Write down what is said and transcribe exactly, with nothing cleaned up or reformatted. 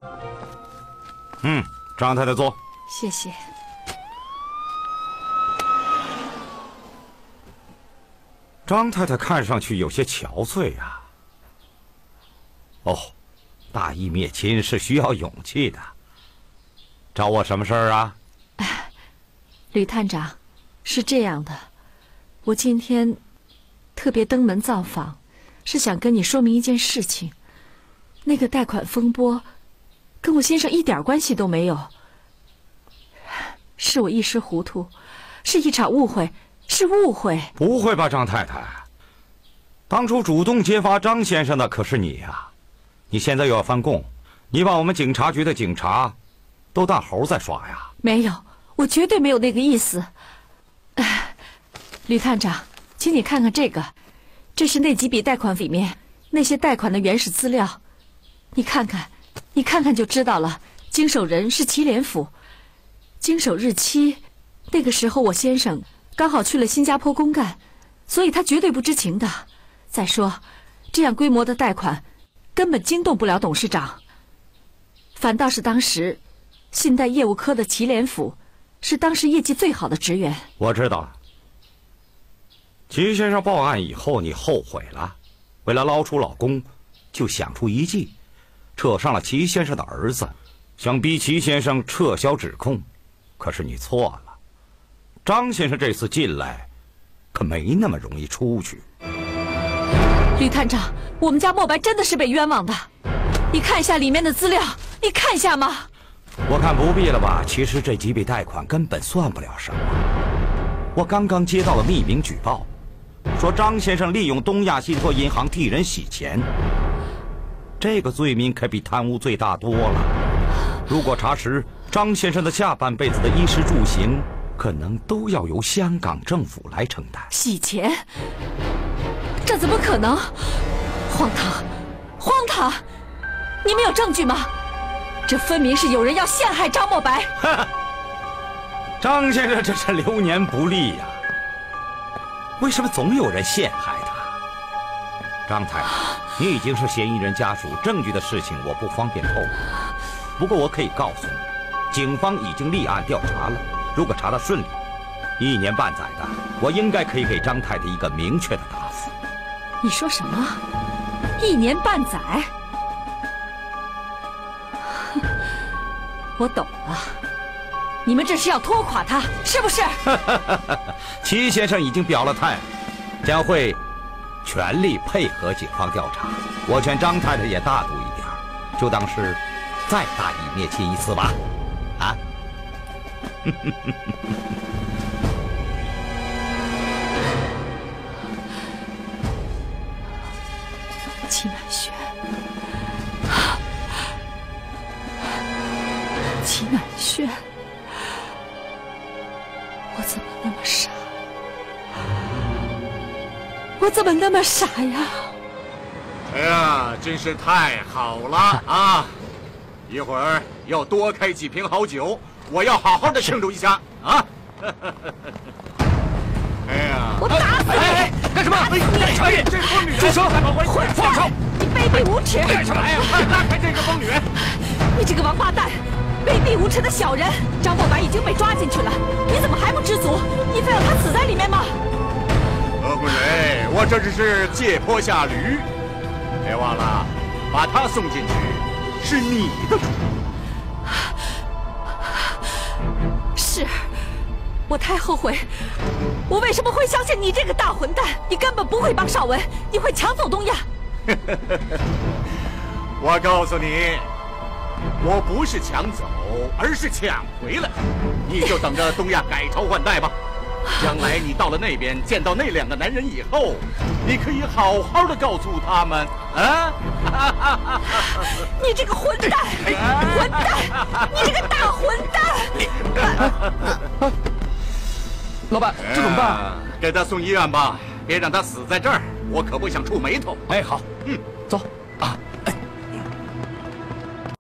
嗯，张太太坐。 谢谢。 张太太看上去有些憔悴呀。哦，大义灭亲是需要勇气的。找我什么事儿啊？ 哎，吕探长，是这样的，我今天特别登门造访，是想跟你说明一件事情。那个贷款风波，跟我先生一点关系都没有。是我一时糊涂，是一场误会，是误会。 不会吧，张太太？当初主动揭发张先生的可是你呀！你现在又要翻供，你把我们警察局的警察都当猴在耍呀？ 没有，我绝对没有那个意思。哎，吕探长，请你看看这个，这是那几笔贷款里面那些贷款的原始资料，你看看，你看看就知道了。经手人是祁连府，经手日期，那个时候我先生刚好去了新加坡公干，所以他绝对不知情的。再说，这样规模的贷款根本惊动不了董事长，反倒是当时信贷业务科的祁连府是当时业绩最好的职员。 我知道了。祁先生报案以后，你后悔了，为了捞出老公，就想出一计，扯上了祁先生的儿子，想逼祁先生撤销指控。可是你错了，张先生这次进来，可没那么容易出去。 吕探长，我们家莫白真的是被冤枉的，你看一下里面的资料，你看一下吗？ 我看不必了吧。其实这几笔贷款根本算不了什么。我刚刚接到了匿名举报，说张先生利用东亚信托银行替人洗钱，这个罪名可比贪污罪大多了。如果查实，张先生的下半辈子的衣食住行，可能都要由香港政府来承担。 洗钱？这怎么可能？荒唐，荒唐！你们有证据吗？这分明是有人要陷害张莫白。 张先生这是流年不利呀、啊，为什么总有人陷害他？张太太，你已经是嫌疑人家属，证据的事情我不方便透露。不过我可以告诉你，警方已经立案调查了。如果查得顺利，一年半载的，我应该可以给张太太一个明确的答复。 你说什么？一年半载？我懂了，你们这是要拖垮他，是不是？ 祁先生已经表了态，将会全力配合警方调查。我劝张太太也大度一点，就当是再大义灭亲一次吧。啊？ 祁南轩，祁南轩，我怎么那么傻？我怎么那么傻呀？ 哎呀，真是太好了啊！一会儿要多开几瓶好酒，我要好好的庆祝一下啊！哎呀， 我打死你！ 哎，干什么？干什么？这疯女人！住手！ 混账！你卑鄙无耻！ 干什么呀？拉开这个疯女人！ 你这个王八蛋！卑鄙无耻的小人！张莫白已经被抓进去了，你怎么还不知足？你非要他死在里面吗？ 何慧蕊，我这只是借坡下驴，别忘了，把他送进去是你的主意。 是，我太后悔，我为什么会相信你这个大混蛋？你根本不会帮邵文，你会抢走东亚。 我告诉你，我不是抢走，而是抢回来。你就等着东亚改朝换代吧。将来你到了那边，见到那两个男人以后，你可以好好的告诉他们啊！ 你这个混蛋，混蛋，你这个大混蛋！ 老板，这怎么办？ 给他送医院吧，别让他死在这儿，我可不想触霉头。 哎，好， 嗯， 走。